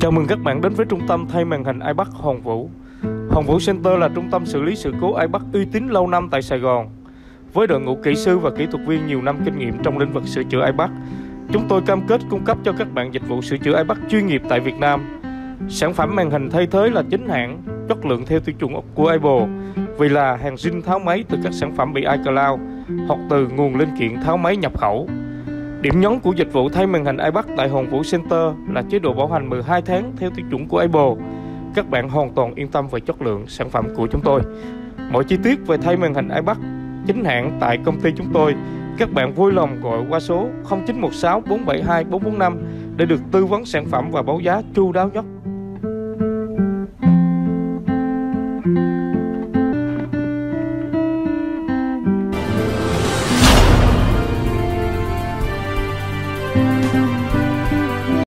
Chào mừng các bạn đến với trung tâm thay màn hình iPad Hòn Vũ. Hòn Vũ Center là trung tâm xử lý sự cố iPad uy tín lâu năm tại Sài Gòn. Với đội ngũ kỹ sư và kỹ thuật viên nhiều năm kinh nghiệm trong lĩnh vực sửa chữa iPad, chúng tôi cam kết cung cấp cho các bạn dịch vụ sửa chữa iPad chuyên nghiệp tại Việt Nam. Sản phẩm màn hình thay thế là chính hãng, chất lượng theo tiêu chuẩn của Apple, vì là hàng zin tháo máy từ các sản phẩm bị iCloud hoặc từ nguồn linh kiện tháo máy nhập khẩu. Điểm nhấn của dịch vụ thay màn hình iPad tại Hòn Vũ Center là chế độ bảo hành 12 tháng theo tiêu chuẩn của Apple. Các bạn hoàn toàn yên tâm về chất lượng sản phẩm của chúng tôi. Mọi chi tiết về thay màn hình iPad chính hãng tại công ty chúng tôi, các bạn vui lòng gọi qua số 0916 472 445 để được tư vấn sản phẩm và báo giá chu đáo nhất.